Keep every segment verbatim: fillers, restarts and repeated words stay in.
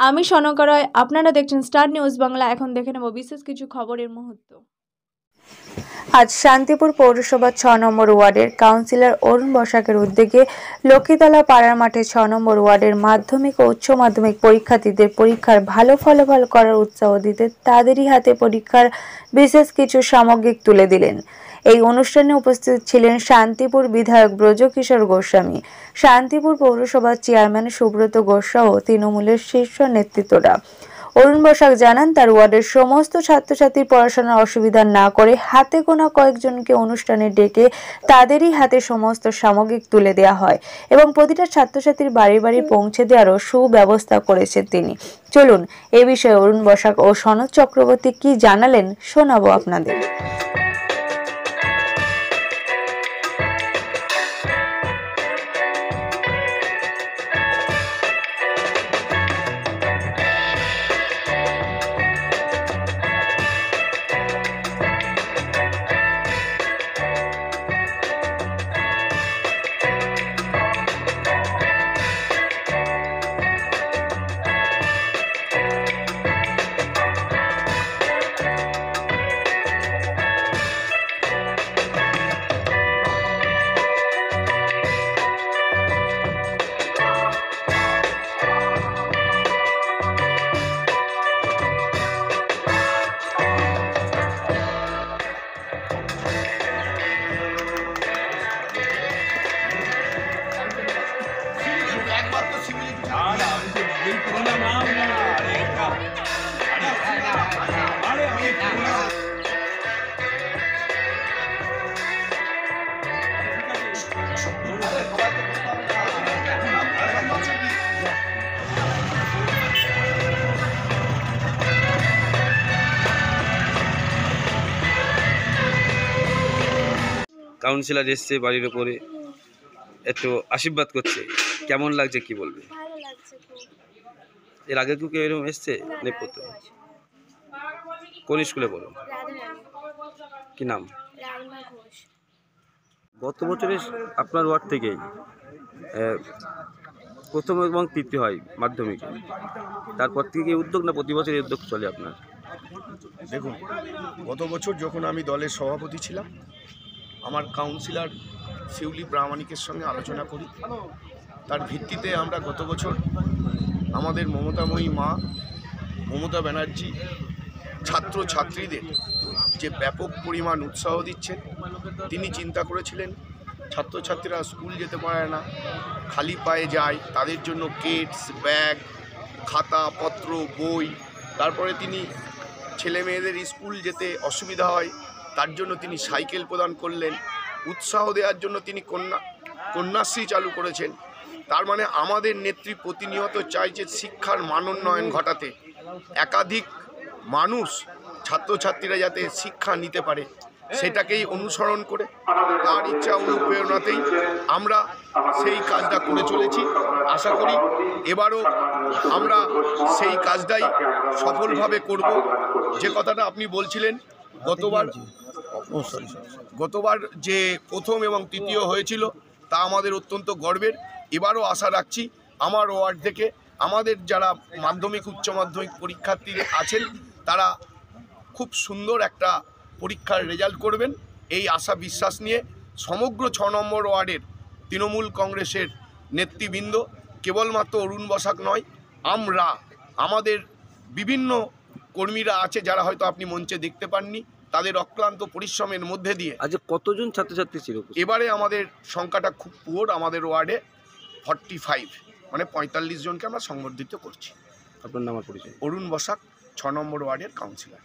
আমি সনকা রয়, আপনারা দেখছেন স্টার নিউজ বাংলা। এখন দেখে নেব বিশেষ কিছু খবরের মুহূর্ত। আজ শান্তিপুর পৌরসভার ছ নম্বর ওয়ার্ডের কাউন্সিলর অরুণ বসাকের উদ্যোগে লক্ষ্মীতলা পাড়ার মাঠে ছ নম্বর ওয়ার্ডের মাধ্যমিক ও উচ্চ মাধ্যমিক পরীক্ষার্থীদের পরীক্ষার ভালো ফলাফল করার উৎসাহ দিতে তাদেরই হাতে পরীক্ষার বিশেষ কিছু সামগ্রিক তুলে দিলেন। এই অনুষ্ঠানে উপস্থিত ছিলেন শান্তিপুর বিধায়ক ব্রজকিশোর গোস্বামী, শান্তিপুর পৌরসভার চেয়ারম্যান সুব্রত ঘোষ সহ তৃণমূলের শীর্ষ নেতৃত্বরা। অরুণ বসাক জানান, তার ওয়ার্ডের সমস্ত ছাত্রছাত্রীর পড়াশোনার অসুবিধা না করে হাতে গোনা কয়েকজনকে অনুষ্ঠানে ডেকে তাদেরই হাতে সমস্ত সামগ্রিক তুলে দেওয়া হয় এবং প্রতিটা ছাত্রছাত্রীর বাড়ি বাড়ি পৌঁছে দেওয়ারও সুব্যবস্থা করেছেন তিনি। চলুন এ বিষয়ে অরুণ বসাক ও সনদ চক্রবর্তী কি জানালেন শোনাবো আপনাদের। কাউন্সিলর এসছে বাড়ির উপরে, একটু আশীর্বাদ করছে, কেমন লাগছে কি বলবে? ভালো লাগছে খুব। এর আগে কি কেউ এরকম এসছে? নেপথ্য কোন স্কুলে পড়ো? কি নাম? গত বছরে আপনার ওয়ার্ড থেকেই প্রথম এবং তৃতীয় হয় মাধ্যমিকে, তারপর থেকে উদ্যোগ না প্রতি বছর উদ্যোগ চলে আপনার? দেখুন, গত বছর যখন আমি দলের সভাপতি ছিলাম, আমার কাউন্সিলর শিউলি প্রামাণিকের সঙ্গে আলোচনা করি। তার ভিত্তিতে আমরা গত বছর আমাদের মমতাময়ী মা মমতা ব্যানার্জি ছাত্র ছাত্রীদের যে ব্যাপক পরিমাণ উৎসাহ দিচ্ছেন, তিনি চিন্তা করেছিলেন ছাত্রছাত্রীরা স্কুল যেতে পারে না, খালি পায়ে যায়, তাদের জন্য কিটস, ব্যাগ, খাতা পত্র, বই, তারপরে তিনি ছেলে মেয়েদের স্কুল যেতে অসুবিধা হয় তার জন্য তিনি সাইকেল প্রদান করলেন। উৎসাহ দেওয়ার জন্য তিনি কন্যা কন্যাশ্রী চালু করেছেন। তার মানে আমাদের নেত্রী প্রতিনিয়ত চাইছে শিক্ষার মানোন্নয়ন ঘটাতে, একাধিক মানুষ ছাত্রছাত্রীরা যাতে শিক্ষা নিতে পারে সেটাকেই অনুসরণ করে তার ইচ্ছা অনুপ্রেরণাতেই আমরা সেই কাজটা করে চলেছি। আশা করি এবারও আমরা সেই কাজটাই সফলভাবে করব। যে কথাটা আপনি বলছিলেন, গতবার গতবার যে প্রথম এবং তৃতীয় হয়েছিল তা আমাদের অত্যন্ত গর্বের। এবারও আশা রাখছি আমার ওয়ার্ড থেকে আমাদের যারা মাধ্যমিক উচ্চ মাধ্যমিক পরীক্ষার্থী আছেন তারা খুব সুন্দর একটা পরীক্ষার রেজাল্ট করবেন, এই আশা বিশ্বাস নিয়ে সমগ্র ছ নম্বর ওয়ার্ডের তৃণমূল কংগ্রেসের নেতৃবৃন্দ, কেবলমাত্র অরুণ বসাক নয়, আমরা আমাদের বিভিন্ন কর্মীরা আছে যারা হয়তো আপনি মঞ্চে দেখতে পাননি, তাদের অক্লান্ত পরিশ্রমের মধ্যে দিয়ে আজ কতজন ছাত্রছাত্রী ছিল? এবারে আমাদের সংখ্যাটা খুব পুয়োর, আমাদের ওয়ার্ডে ফর্টি ফাইভ মানে পঁয়তাল্লিশ জনকে আমরা সংবর্ধিত করছি। আপনার নাম আর পরিচয়? অরুণ বসাক, ছ নম্বর ওয়ার্ডের কাউন্সিলর।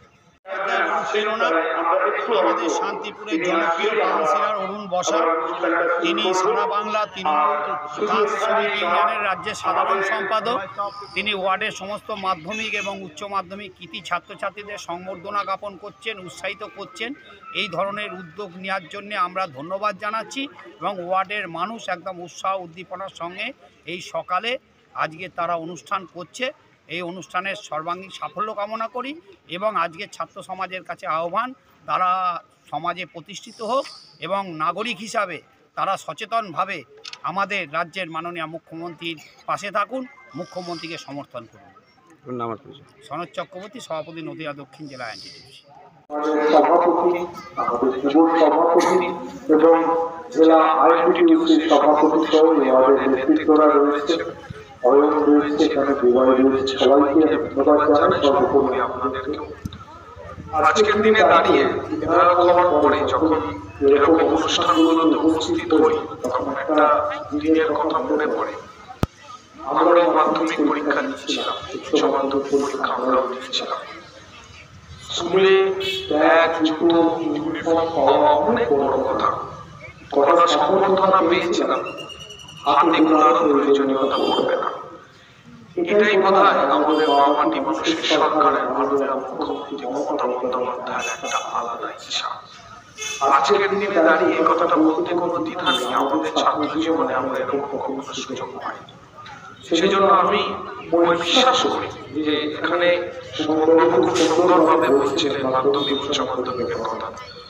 আমাদের শান্তিপুরের জনপ্রিয় কাউন্সিলর অরুণ বসাক, তিনি সারা বাংলা তৃণমূল শ্রমিক ইউনিয়নের রাজ্যের সাধারণ সম্পাদক। তিনি ওয়ার্ডের সমস্ত মাধ্যমিক এবং উচ্চ মাধ্যমিক কৃতি ছাত্রছাত্রীদের সংবর্ধনা জ্ঞাপন করছেন, উৎসাহিত করছেন। এই ধরনের উদ্যোগ নেওয়ার জন্য আমরা ধন্যবাদ জানাচ্ছি এবং ওয়ার্ডের মানুষ একদম উৎসাহ উদ্দীপনার সঙ্গে এই সকালে আজকে তারা অনুষ্ঠান করছে। এই অনুষ্ঠানের সর্বাঙ্গীন সাফল্য কামনা করি এবং আজকে ছাত্র সমাজের কাছে আহ্বান, তারা সমাজে প্রতিষ্ঠিত হোক এবং নাগরিক হিসাবে তারা সচেতনভাবে আমাদের রাজ্যের মাননীয় মুখ্যমন্ত্রীর পাশে থাকুন, মুখ্যমন্ত্রীকে সমর্থন করুন। আপনার নাম আর পরিচয়? সনদ চক্রবর্তী, সভাপতি নদিয়া দক্ষিণ জেলা এনটিটিউসি। সভাপতি, আমাদের যুব সভাপতি এবং জেলা আইনটিটিউসির সভাপতি সহ আমাদের নেতৃত্বরা রয়েছে, অয়ন রয়েছে, এখানে বিবাহ রয়েছে, সবাইকে ধন্যবাদ জানাই। সর্বোপরি আপনাদেরকেও আজকের দিনে দাঁড়িয়ে বিধায়ক হওয়ার পরে যখন এরকম অনুষ্ঠানগুলোতে উপস্থিত হই তখন একটা দিনের কথা মনে পড়ে। আমরাও মাধ্যমিক পরীক্ষা দিয়েছিলাম, উচ্চ মাধ্যমিক পরীক্ষা আমরাও দিয়েছিলাম। স্কুলে ব্যাগ, জুতো, ইউনিফর্ম পাওয়া অনেক বড় কথা। কতটা সংবর্ধনা পেয়েছিলাম হাতে গোনারও প্রয়োজনীয়তা পড়বে না। এটাই বোধ হয় আমাদের মা মাটি মানুষের সরকারের মাননীয় মুখ্যমন্ত্রী মমতা বন্দ্যোপাধ্যায়ের একটা আলাদা ইচ্ছা। আজকের দিনে দাঁড়িয়ে এই কথাটা বলতে কোনো দ্বিধা নেই, আমাদের ছাত্র জীবনে আমরা এরকম কখনো সুযোগ পাই। সেই জন্য আমি বিশ্বাস করি যে এখানে খুব সুন্দরভাবে বলছিলেন মাধ্যমিক উচ্চ মাধ্যমিকের কথা,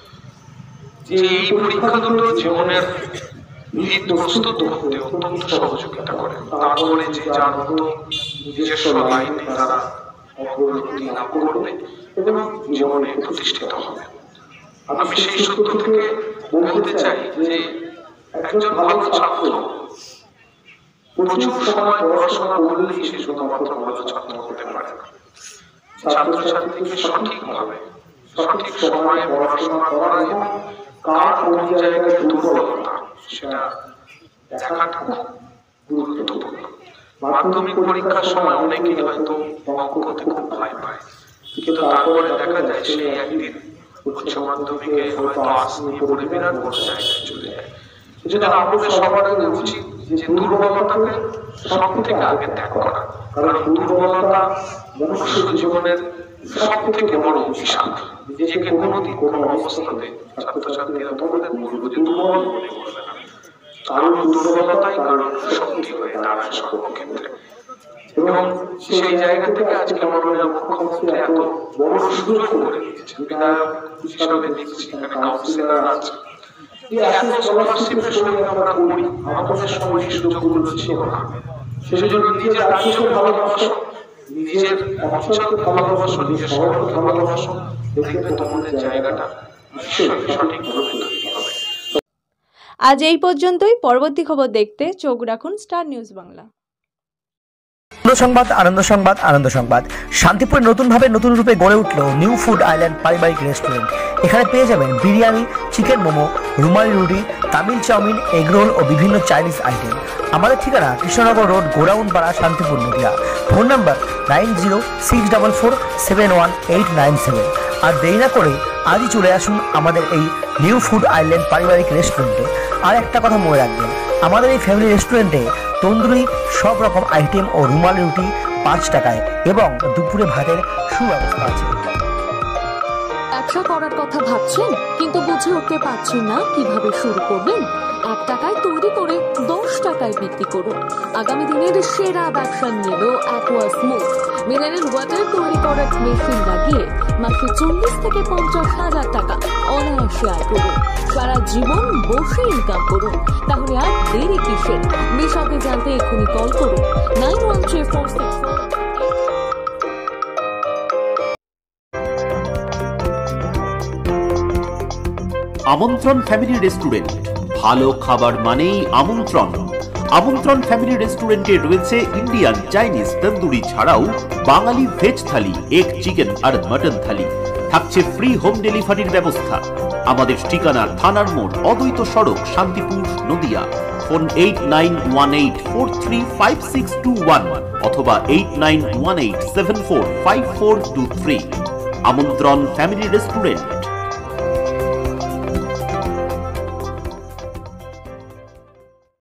যে এই পরীক্ষা দুটো জীবনের ভিত প্রস্তুত করতে অত্যন্ত সহযোগিতা করে। তারপরে যে যার মতো নিজস্ব লাইনে তারা অগ্রগতি লাভ করবে এবং জীবনে প্রতিষ্ঠিত হবে। আমি সেই সূত্র থেকে বলতে চাই যে একজন ভালো ছাত্র প্রচুর সময় পড়াশোনা করলেই সে শুধুমাত্র ভালো ছাত্র হতে পারে না। ছাত্রছাত্রীকে সঠিকভাবে সঠিক সময়ে পড়াশোনা করা এবং কার কোন জায়গায় দুর্বলতা সেটা দেখাটা খুব গুরুত্বপূর্ণ। মাধ্যমিক পরীক্ষার সময় অনেকেই হয়তো অঙ্ক করতে খুব ভয় পায়, কিন্তু তারপরে দেখা যায় সে একদিন উচ্চ মাধ্যমিকে হয়তো আর্টস নিয়ে পড়ে বিরাট বড় জায়গায় চলে যায়। সেজন্য আমাদের সবার আগে উচিত যে দুর্বলতাকে সব থেকে আগে ত্যাগ করা, কারণ দুর্বলতা মনুষ্য জীবনের সব থেকে বড় অভিশাপ। নিজেকে কোনোদিন কোনো অবস্থাতে ছাত্রছাত্রীরা তোমাদের বলবো যে দুর্বল মনে করবে না, কারণ দুর্বলতাই কারণ শক্তি হয়ে দাঁড়ায় সর্বক্ষেত্রে। এবং সেই জায়গা থেকে আজকে মাননীয় মুখ্যমন্ত্রী এত বড় সুযোগ করে দিয়েছেন। বিধায়ক হিসাবে দেখছি এখানে কাউন্সিলর আছে, এত স্কলারশিপের সঙ্গে আমরা করি, আমাদের সময় এই সুযোগগুলো ছিল না। সেজন্য নিজের রাজ্যকে ভালোবাসো, নিজের অঞ্চলকে ভালোবাসো, নিজের শহরকে ভালোবাসো, দেখবে তোমাদের জায়গাটা নিশ্চয়ই সঠিকভাবে তৈরি হবে। আজ এই পর্যন্তই। পরবর্তী খবর দেখতে চোখ রাখুন স্টার নিউজ বাংলা। আনন্দ সংবাদ, আনন্দ সংবাদ, আনন্দ সংবাদ। শান্তিপুরে নতুনভাবে নতুন রূপে গড়ে উঠল নিউ ফুড আইল্যান্ড পারিবারিক রেস্টুরেন্ট। এখানে পেয়ে যাবেন বিরিয়ানি, চিকেন মোমো, রুমালি রুটি, তামিল চাউমিন, এগরোল ও বিভিন্ন চাইনিজ আইটেম। আমাদের ঠিকানা Krishnanagar road, Goraunpara, Santipur, Nadia. Phone number nine zero six double four seven one eight nine seven. আর দেরি না করে আজই চলে আসুন আমাদের এই নিউ ফুড আইল্যান্ড পারিবারিক রেস্টুরেন্টে। আর একটা কথা মনে রাখবেন, আমাদের এই ফ্যামিলি রেস্টুরেন্টে তন্দুরি সব রকম আইটেম ও রুমালি রুটি পাঁচ টাকায় এবং দুপুরে ভাতের সুব্যবস্থা আছে। ব্যবসা করার কথা ভাবছেন কিন্তু বুঝে উঠতে পারছেন না কিভাবে শুরু করবেন? এক টাকায় তৈরি করে দশ টাকায় বিক্রি করুন। আগামী দিনের সেরা ব্যবসা নিল অ্যাকোয়া স্মুথ মিনারেল ওয়াটার তৈরি করার মেশিন লাগিয়ে মাসে চল্লিশ থেকে পঞ্চাশ হাজার টাকা অনায়াসে আয় করুন। সারা জীবন বসে ইনকাম করুন। তাহলে আর দেরি কিসের? বিশদে জানতে এখনই কল করুন nine one three four six four. আমন্ত্রণ ফ্যামিলি রেস্টুরেন্ট, ভালো খাবার মানেই আমন্ত্রণ। আমন্ত্রণ ফ্যামিলি রেস্টুরেন্টে রয়েছে ইন্ডিয়ান, চাইনিজ, তন্দুরি ছাড়াও Bengali veg thali, egg, chicken আর মটন থালি। থাকছে ফ্রি হোম ডেলিভারির ব্যবস্থা। আমাদের ঠিকানা থানার মোড়, অদ্বৈত সড়ক, Santipur, Nadia. Phone eight nine one eight four three five six two one অথবা eight nine one eight seven four five four two three. আমন্ত্রণ ফ্যামিলি রেস্টুরেন্ট।